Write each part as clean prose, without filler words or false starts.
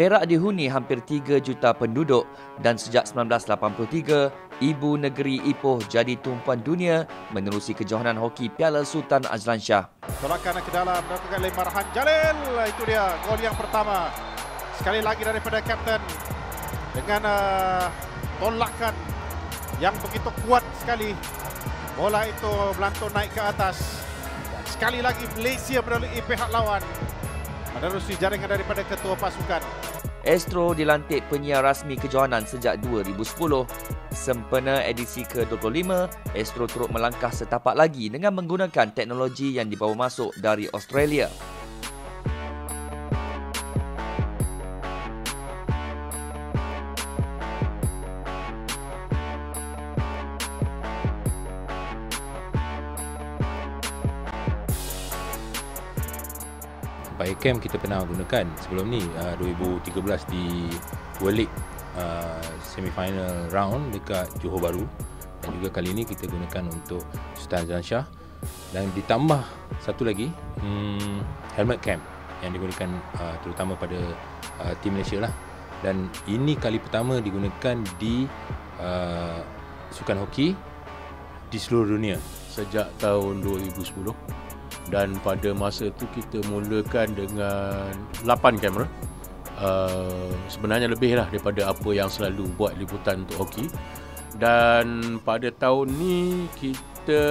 Perak dihuni hampir 3 juta penduduk dan sejak 1983, ibu negeri Ipoh jadi tumpuan dunia menerusi kejohanan hoki Piala Sultan Azlan Shah. Tolakan ke dalam, melakukan lemparan Jalil. Itu dia gol yang pertama. Sekali lagi daripada kapten dengan tolakan yang begitu kuat sekali. Bola itu melantun naik ke atas. Sekali lagi Malaysia melalui pihak lawan menerusi jaringan daripada ketua pasukan. Astro dilantik penyiar rasmi kejohanan sejak 2010. Sempena edisi ke-25, Astro turut melangkah setapak lagi dengan menggunakan teknologi yang dibawa masuk dari Australia. Cam kita pernah gunakan sebelum ni 2013 di World League semi-final round dekat Johor Bahru, dan juga kali ini kita gunakan untuk Sultan Azlan Shah, dan ditambah satu lagi helmet cam yang digunakan terutama pada tim Malaysia lah, dan ini kali pertama digunakan di sukan hoki di seluruh dunia sejak tahun 2010. Dan pada masa itu kita mulakan dengan 8 kamera. Sebenarnya lebih lah daripada apa yang selalu buat liputan untuk hoki. Dan pada tahun ni kita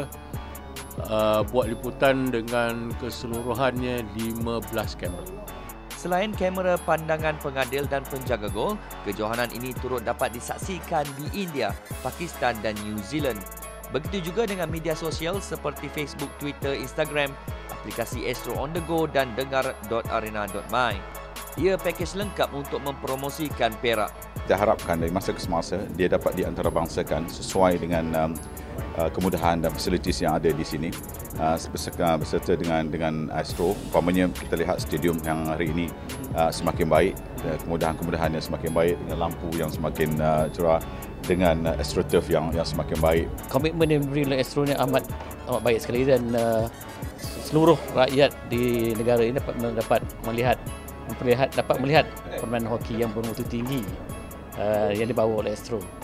buat liputan dengan keseluruhannya 15 kamera. Selain kamera pandangan pengadil dan penjaga gol, kejohanan ini turut dapat disaksikan di India, Pakistan dan New Zealand. Begitu juga dengan media sosial seperti Facebook, Twitter, Instagram, aplikasi Astro On The Go dan dengar.arena.my. Ia pakej lengkap untuk mempromosikan Perak. Kita harapkan dari masa ke semasa dia dapat diantarabangsakan sesuai dengan kemudahan dan fasilitis yang ada di sini, beserta dengan Astro. Umpamanya kita lihat stadium yang hari ini semakin baik, kemudahan-kemudahan yang semakin baik, dengan lampu yang semakin cerah, dengan AstroTurf yang semakin baik. Komitmen yang diberi oleh Astro ni amat baik sekali, dan seluruh rakyat di negara ini dapat melihat permainan hoki yang bermutu tinggi yang dibawa oleh Astro.